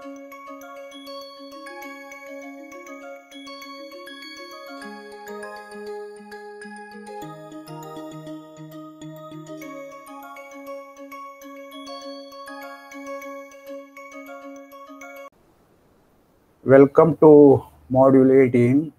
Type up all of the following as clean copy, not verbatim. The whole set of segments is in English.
Welcome to Module 18.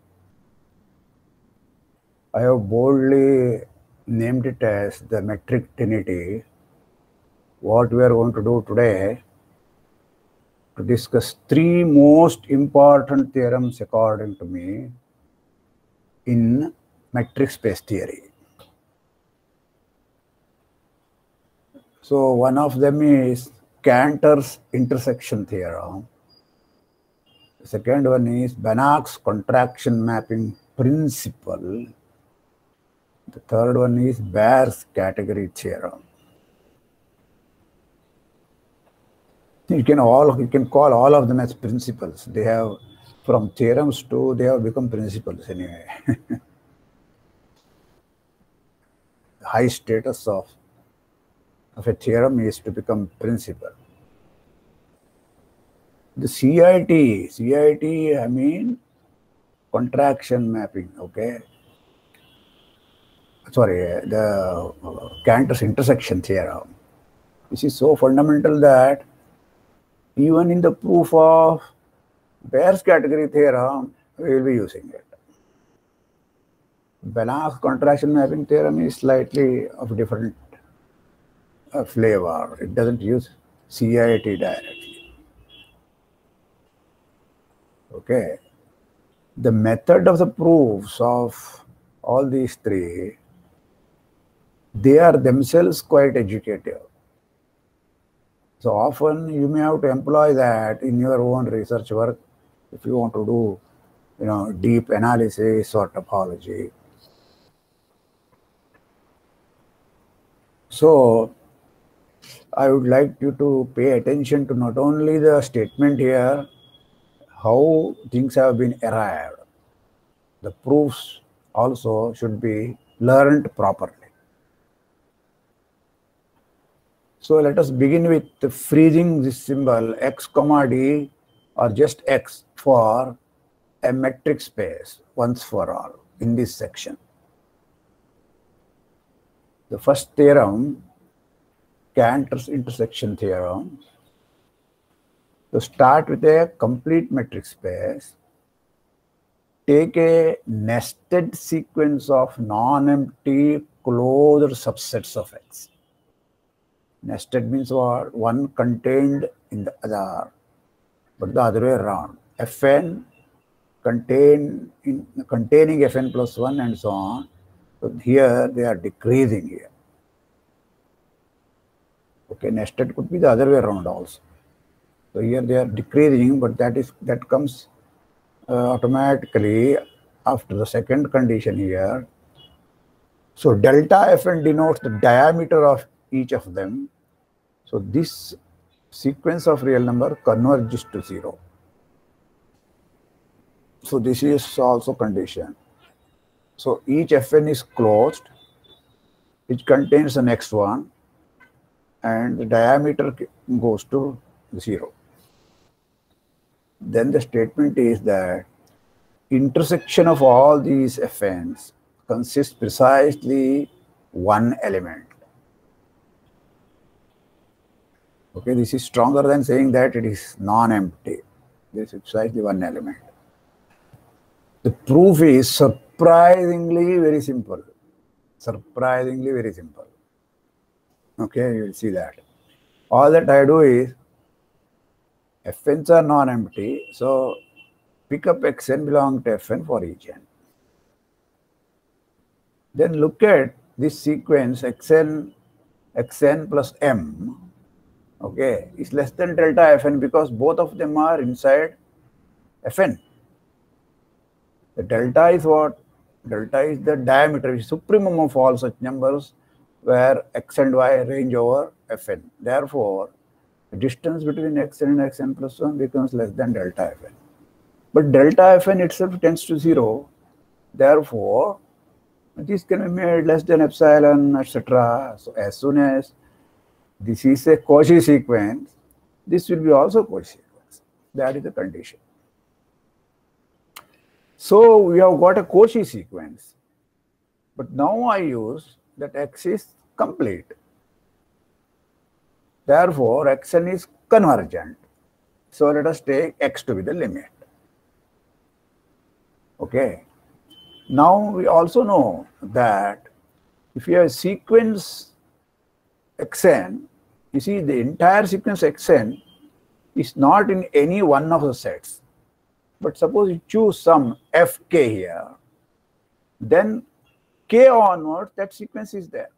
I have boldly named it as the metric trinity. What we are going to do today to discuss three most important theorems according to me in metric space theory. So one of them is Cantor's intersection theorem. The second one is Banach's contraction mapping principle. The third one is Bayes' category theorem. You can call all of them as principles. They have, from theorems to, they have become principles anyway. The high status of a theorem is to become principle. The CIT, I mean contraction mapping, okay? Sorry, the Cantor's intersection theorem. This is so fundamental that even in the proof of Bayes' category theorem, we will be using it. Banach's contraction mapping theorem is slightly of different flavor. It doesn't use CIT directly. Okay. The method of the proofs of all these three, they are themselves quite educative. So often you may have to employ that in your own research work if you want to do, deep analysis or topology. So I would like you to pay attention to not only the statement here, how things have been arrived. The proofs also should be learned properly. So let us begin with freezing this symbol x comma d or just x for a metric space once for all in this section. The first theorem, Cantor's intersection theorem, to start with a complete metric space, take a nested sequence of non-empty closed subsets of X. Nested means what? One contained in the other, but the other way around. Fn containing Fn plus 1 and so on. So here they are decreasing here. Okay, nested could be the other way around also. So here they are decreasing, but that comes automatically after the second condition here. So delta Fn denotes the diameter of each of them. So this sequence of real number converges to 0. So this is also condition. So each Fn is closed, which contains the next one, and the diameter goes to 0. Then the statement is that intersection of all these Fn's consists precisely one element. Okay, this is stronger than saying that it is non-empty. This is precisely one element. The proof is surprisingly very simple. Surprisingly very simple. Okay, you will see that. All that I do is, Fn's are non-empty, so pick up Xn belonging to Fn for each n. Then look at this sequence Xn plus m, okay, is less than delta Fn because both of them are inside Fn. The delta is what? Delta is the diameter, which is supremum of all such numbers where x and y range over Fn. Therefore, the distance between Xn and Xn plus 1 becomes less than delta Fn. But delta Fn itself tends to 0. Therefore, this can be made less than epsilon, etc. So as soon as this is a Cauchy sequence, this will be also Cauchy sequence. That is the condition. So we have got a Cauchy sequence. But now I use that X is complete. Therefore, Xn is convergent. So let us take X to be the limit. Okay. Now we also know that if you have a sequence Xn, you see the entire sequence Xn is not in any one of the sets. But suppose you choose some Fk here, then K onwards, that sequence is there.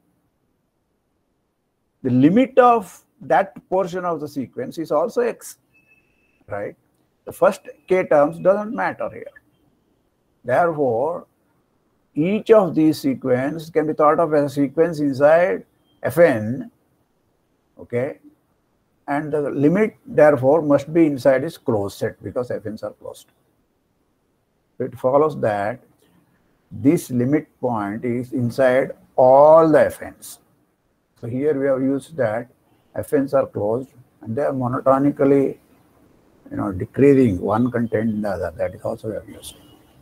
The limit of that portion of the sequence is also X, right? The first K terms doesn't matter here. Therefore, each of these sequences can be thought of as a sequence inside Fn, okay? And the limit, therefore, must be inside its closed set because Fn's are closed. It follows that this limit point is inside all the Fn's. So here we have used that Fn's are closed and they are monotonically, decreasing one content in the other. That is also we have used.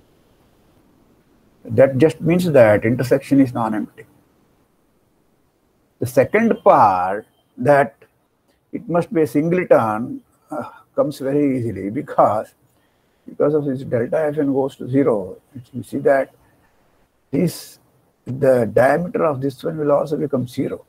That just means that intersection is non-empty. The second part, that it must be a singleton, comes very easily because of this delta Fn goes to 0. You see that the diameter of this one will also become 0.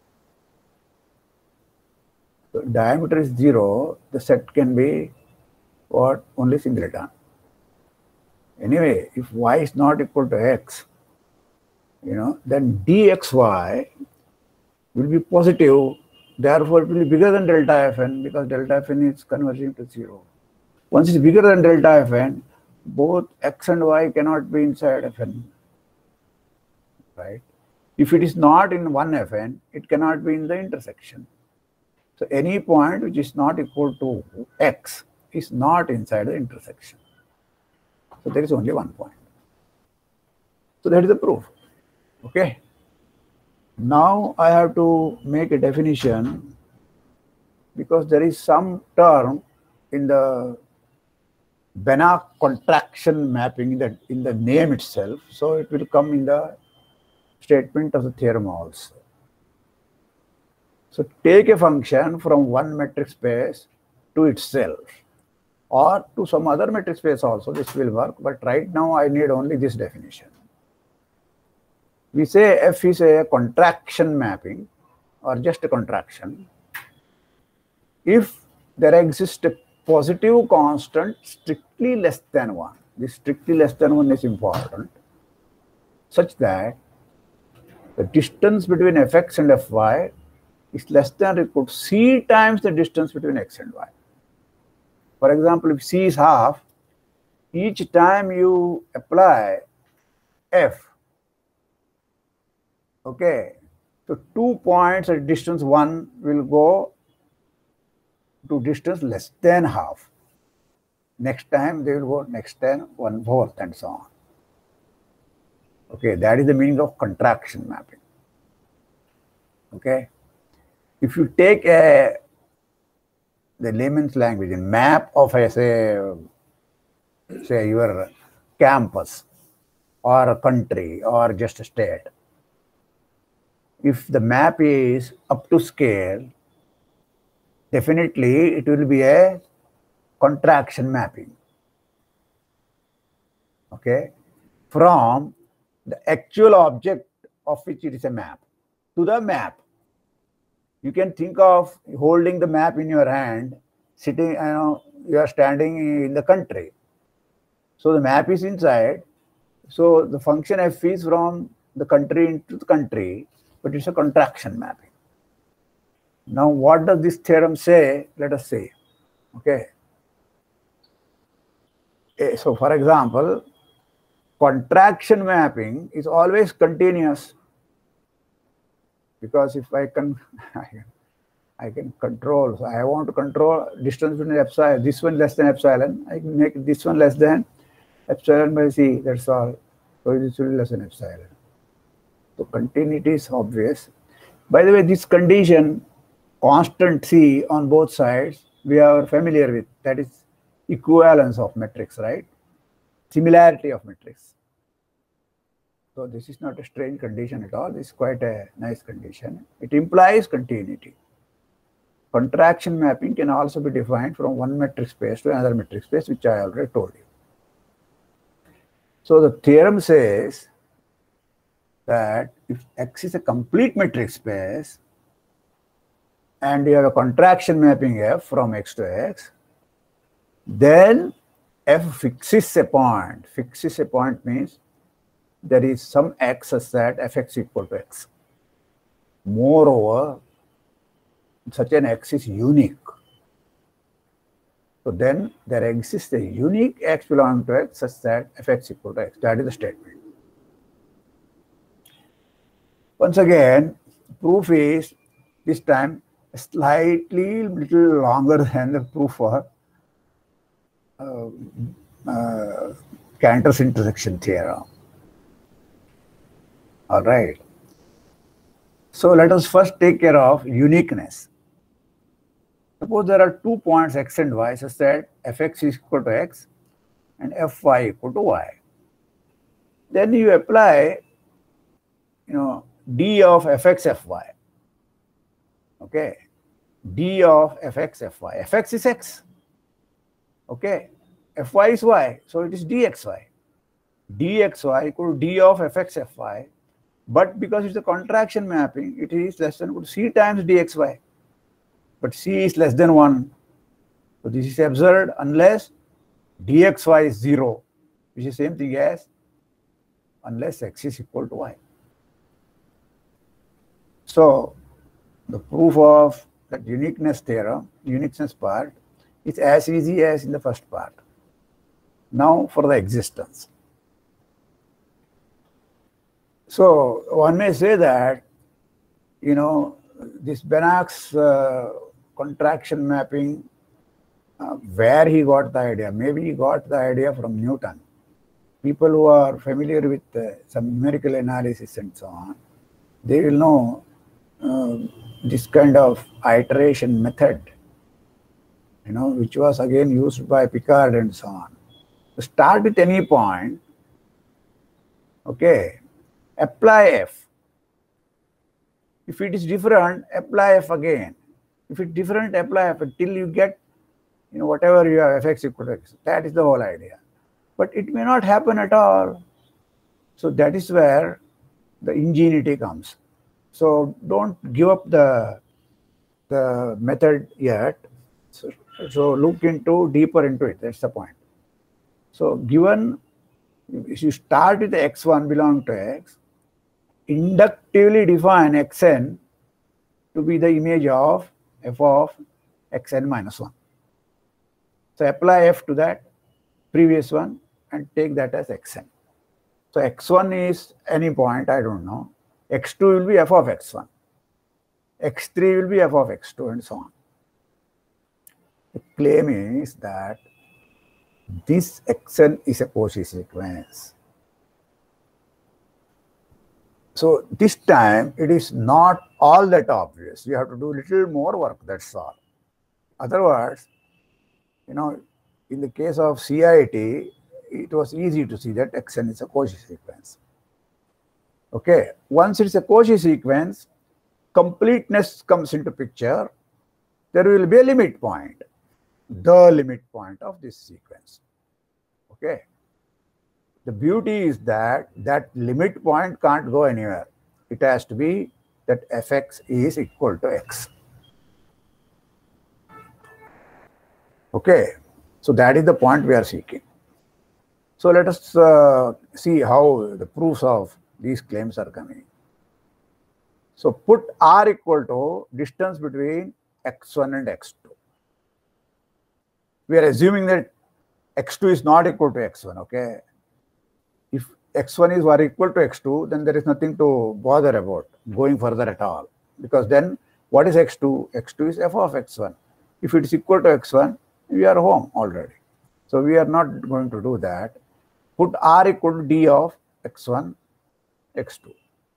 So diameter is 0, the set can be what? Only singleton. Anyway, if y is not equal to x, then dxy will be positive. Therefore, it will be bigger than delta Fn because delta Fn is converging to 0. Once it's bigger than delta Fn, both x and y cannot be inside Fn, right? If it is not in one Fn, it cannot be in the intersection. So any point which is not equal to x is not inside the intersection. So there is only one point. So that is the proof. Okay. Now I have to make a definition because there is some term in the Banach contraction mapping in the name itself. So it will come in the statement of the theorem also. So take a function from one metric space to itself or to some other metric space also, this will work. But right now I need only this definition. We say F is a contraction mapping or just a contraction if there exists a positive constant strictly less than 1. This strictly less than 1 is important, such that the distance between Fx and Fy is less than or equal to c times the distance between x and y. For example, if c is half, each time you apply f, okay, so 2 points at distance 1 will go to distance less than half. Next time they will go next 10, 1/4 and so on. Okay, that is the meaning of contraction mapping. Okay. If you take the layman's language, a map of a, say your campus or a country or just a state, if the map is up to scale, definitely it will be a contraction mapping. Okay, from the actual object of which it is a map to the map. You can think of holding the map in your hand, sitting, you are standing in the country. So the map is inside. So the function f is from the country into the country, but it's a contraction mapping. Now, what does this theorem say? Let us see. Okay. So, for example, contraction mapping is always continuous. Because if I can control, so I want to control distance between epsilon, this one less than epsilon, I can make this one less than epsilon by c, that's all. So this will be less than epsilon. So continuity is obvious. By the way, this condition, constant c on both sides, we are familiar with. That is equivalence of matrix, right? Similarity of matrix. So this is not a strange condition at all. This is quite a nice condition. It implies continuity. Contraction mapping can also be defined from one metric space to another metric space, which I already told you. So the theorem says that if X is a complete metric space and you have a contraction mapping F from X to X, then F fixes a point. Fixes a point means there is some X such that Fx equal to X. Moreover, such an X is unique. So then there exists a unique X belonging to X such that Fx equal to X. That is the statement. Once again, proof is this time slightly little longer than the proof for Cantor's intersection theorem. All right. So let us first take care of uniqueness. Suppose there are 2 points X and Y such that Fx is equal to X and Fy equal to Y. Then you apply, d of Fx Fy. Okay, d of Fx Fy. Fx is X. Okay, Fy is Y, so it is dxy. dxy equal to d of Fx Fy, but because it's a contraction mapping, it is less than equal to c times dxy. But c is less than 1. So this is absurd unless dxy is 0, which is the same thing as unless x is equal to y. So the proof of that uniqueness theorem, uniqueness part, is as easy as in the first part. Now for the existence. So one may say that, this Banach's contraction mapping, where he got the idea. Maybe he got the idea from Newton. People who are familiar with some numerical analysis and so on, they will know this kind of iteration method, which was again used by Picard and so on. To start with any point, okay, apply F. If it is different, apply F again. If it's different, apply F until you get, whatever you have, Fx equal to X. That is the whole idea. But it may not happen at all. So that is where the ingenuity comes. So don't give up the method yet. So look deeper into it. That's the point. So given, if you start with the x1 belong to X, inductively define xn to be the image of f of xn minus 1. So apply f to that previous one and take that as xn. So x1 is any point, I don't know. x2 will be f of x1. x3 will be f of x2 and so on. The claim is that this xn is a Cauchy sequence. So this time it is not all that obvious. You have to do little more work, that's all. Otherwise, in the case of CIT, it was easy to see that xn is a Cauchy sequence. Okay, once it's a Cauchy sequence, completeness comes into picture. There will be a limit point, the limit point of this sequence. Okay. The beauty is that that limit point can't go anywhere. It has to be that Fx is equal to X. Okay. So that is the point we are seeking. So let us see how the proofs of these claims are coming. So put R equal to distance between x1 and x2. We are assuming that x2 is not equal to x1, okay? If x1 is equal to x2, then there is nothing to bother about going further at all. Because then what is x2? x2 is f of x1. If it is equal to x1, we are home already. So we are not going to do that. Put R equal to d of x1, x2.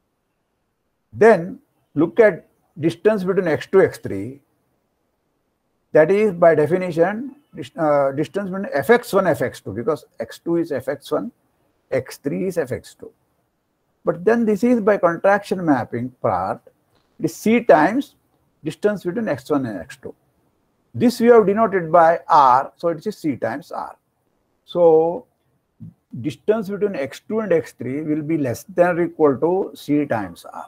Then look at distance between x2 and x3. That is by definition distance between fx1, fx2, because x2 is fx1, x3 is fx2. But then this is by contraction mapping part, it is c times distance between x1 and x2. This we have denoted by r, so it is c times r. So distance between x2 and x3 will be less than or equal to c times r.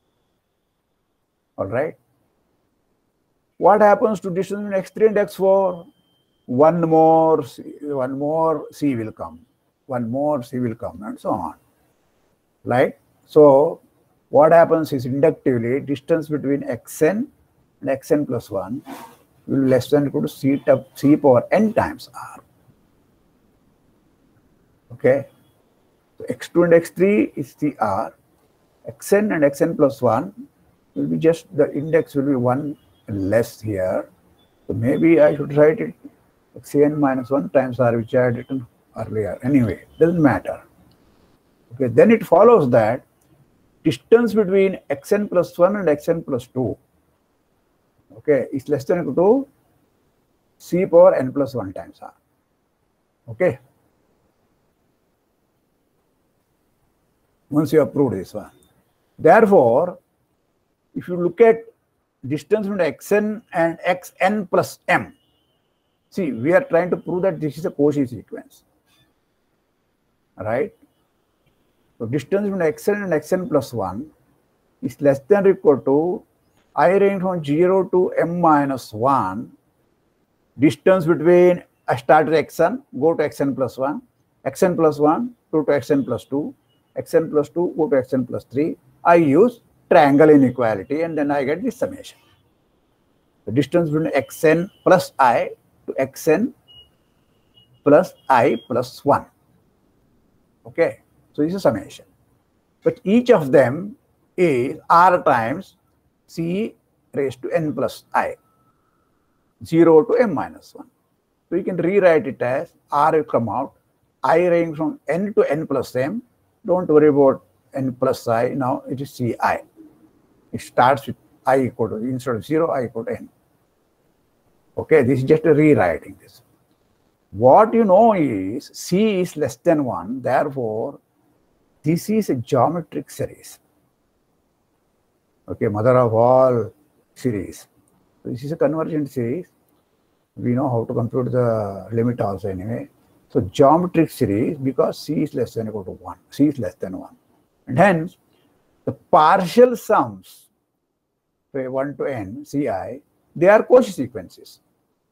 All right. What happens to distance between x3 and x4? One more c will come, one more c will come, and so on. Right? So what happens is inductively distance between xn and xn plus 1 will be less than or equal to c power n times r. Okay. So x2 and x3 is cr. xn and xn plus 1 will be just, the index will be 1 less here. So maybe I should write it xn minus 1 times r, which I had written earlier. Anyway, doesn't matter. Okay, then it follows that distance between xn plus 1 and xn plus 2, okay, is less than or equal to c power n plus 1 times r. Okay. Once you have proved this one. Therefore, if you look at distance between xn and xn plus m, see, we are trying to prove that this is a Cauchy sequence. Right? So distance between xn and xn plus 1 is less than or equal to I range from 0 to m minus 1. Distance between, I start at xn, go to xn plus 1, xn plus 1, go to xn plus 2, xn plus 2, go to xn plus 3. I use triangle inequality and then I get this summation. The distance between xn plus I to xn plus I plus 1. Okay. So this is a summation. But each of them is r times c raised to n plus I, 0 to m minus 1. So you can rewrite it as r will come out, I range from n to n plus m. Don't worry about n plus I. Now it is ci. It starts with I equal to, instead of 0, I equal to n. Okay, this is just a rewriting this. What you know is c is less than 1, therefore this is a geometric series. Okay, mother of all series. So this is a convergent series. We know how to compute the limit also anyway. So geometric series, because c is less than or equal to 1. C is less than 1. And hence, the partial sums, say 1 to n, ci, they are Cauchy sequences.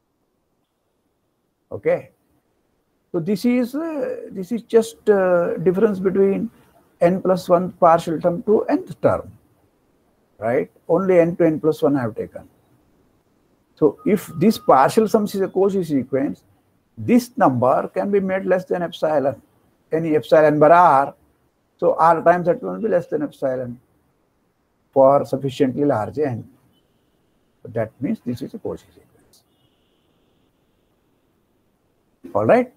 Okay. So this is just difference between n plus 1 partial term to nth term. Right? Only n to n plus 1 I have taken. So if this partial sums is a Cauchy sequence, this number can be made less than epsilon, any epsilon bar r. So r times that will be less than epsilon for sufficiently large n. So that means this is a Cauchy sequence. All right.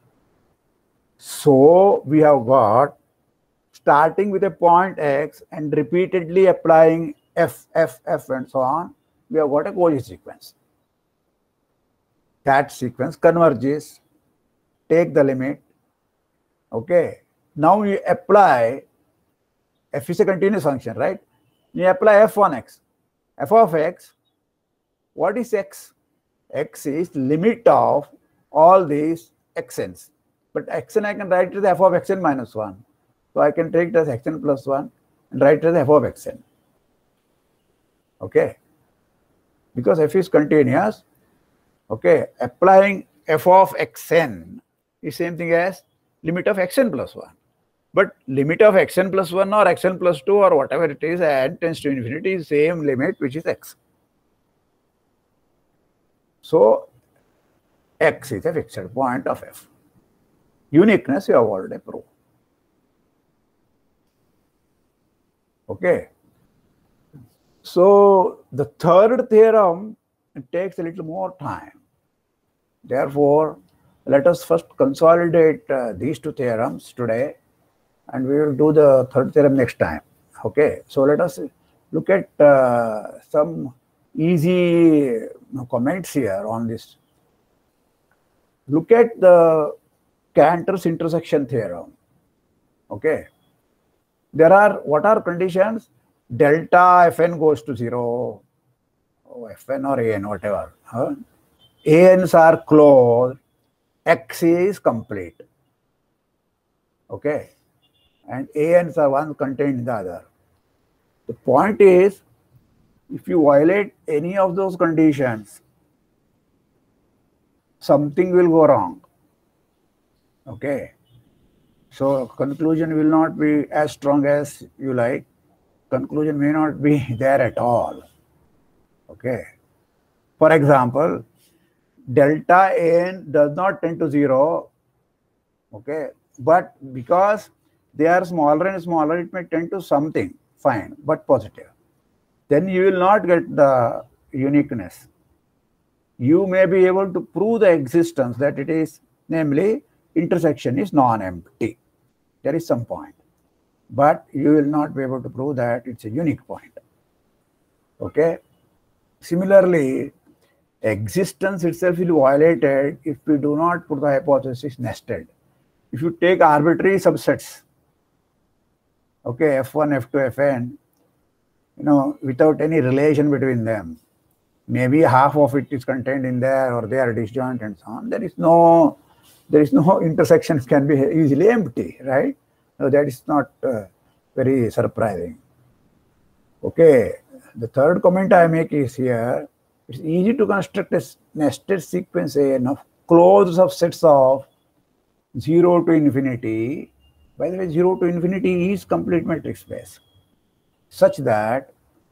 So we have got, starting with a point x and repeatedly applying f and so on, we have got a Cauchy sequence. That sequence converges, take the limit. Okay. Now you apply, f is a continuous function, right? You apply f on x. F of x, what is x? X is limit of all these xn's. But xn I can write it as f of xn minus 1. So I can take it as xn plus 1 and write it as f of xn. Okay. Because f is continuous, okay, applying f of xn is same thing as limit of xn plus 1. But limit of xn plus 1 or xn plus 2 or whatever it is, n tends to infinity, is same limit which is x. So x is a fixed point of f. Uniqueness you have already proved. Okay. So the third theorem, it takes a little more time. Therefore, let us first consolidate these two theorems today, and we will do the third theorem next time. Okay. So let us look at some easy comments here on this look at the Cantor's intersection theorem. Okay. There are, what are conditions? Delta Fn goes to 0, Fn or An, whatever. Ans are closed, X is complete. Okay. And Ans are one contained in the other. The point is, if you violate any of those conditions, something will go wrong. Okay. So conclusion will not be as strong as you like. Conclusion may not be there at all. Okay. For example, delta An does not tend to 0. Okay. But because they are smaller and smaller, it may tend to something fine but positive. Then you will not get the uniqueness. You may be able to prove the existence that it is, namely, intersection is non-empty. There is some point. But you will not be able to prove that it's a unique point. Okay. Similarly, existence itself will be violated if we do not put the hypothesis nested. If you take arbitrary subsets, okay, F1, F2, Fn, without any relation between them, maybe half of it is contained in there or they are disjoint and so on. There is no intersections can be easily empty, right? No, that is not very surprising. Okay, the third comment I make is here. It's easy to construct a nested sequence of closed subsets of 0 to infinity. By the way, 0 to infinity is complete metric space, such that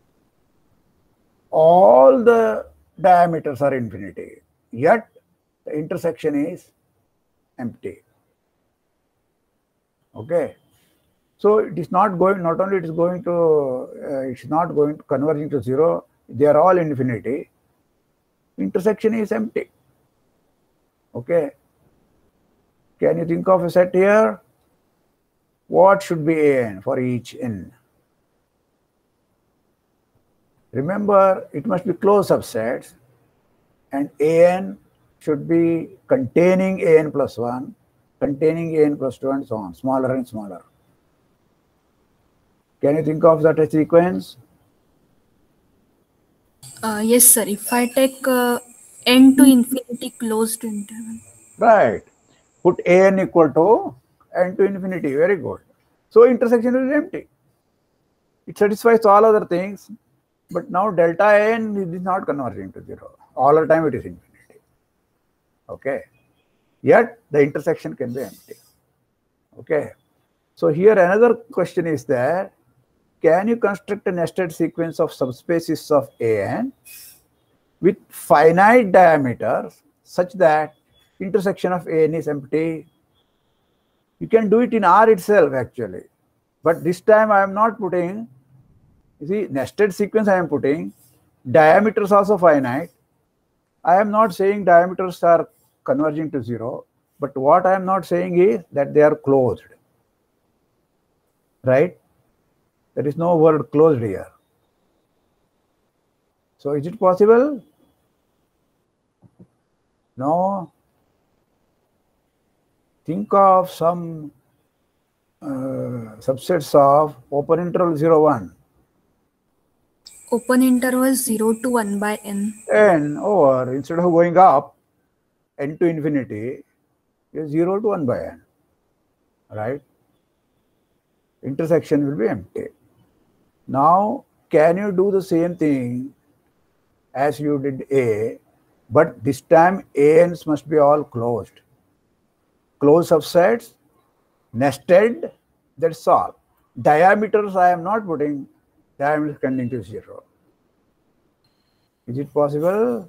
all the diameters are infinity, yet the intersection is empty. Okay. So it is not going, not only it is going to, it's not going to converging to 0, they are all infinity. Intersection is empty. Okay. Can you think of a set here? What should be An for each n? Remember, it must be closed subsets, and An should be containing An plus 1, containing An plus 2, and so on, smaller and smaller. Can you think of that a sequence? Yes, sir. If I take n to infinity closed interval. Right. Put An equal to n to infinity. Very good. So intersection is empty. It satisfies all other things, but now delta N is not converging to 0. All the time it is infinity. Okay. Yet the intersection can be empty. Okay. So here another question is there. Can you construct a nested sequence of subspaces of An with finite diameters such that intersection of An is empty? You can do it in R itself actually. But this time I am not putting, you see, nested sequence I am putting, diameters also finite. I am not saying diameters are converging to 0, but what I am not saying is that they are closed. Right? There is no word closed here. So is it possible? No. Think of some subsets of open interval 0, 1. Open interval 0 to 1 by n. N over, instead of going up, n to infinity, is 0 to 1 by n. Right? Intersection will be empty. Now, can you do the same thing as you did A, but this time Ans must be all closed. Closed subsets, nested, that's all. Diameters I am not putting, diameters tending to 0. Is it possible?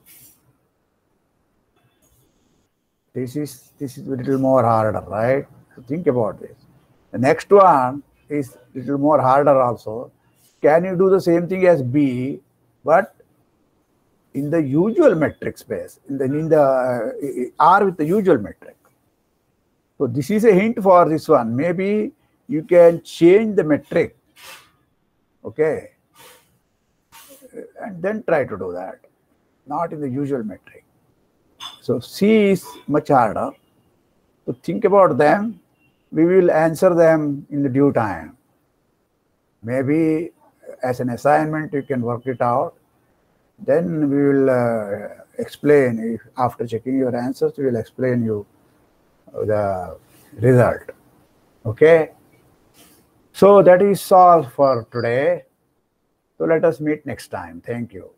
This is a little more harder, right? So think about this. The next one is a little more harder also. Can you do the same thing as B, but in the usual metric space, in the R with the usual metric? So this is a hint for this one. Maybe you can change the metric, okay, and then try to do that, not in the usual metric. So C is much harder. So think about them. We will answer them in the due time. Maybe as an assignment you can work it out. Then we will explain, if after checking your answers, we will explain you the result. Okay. So that is all for today. So let us meet next time. Thank you.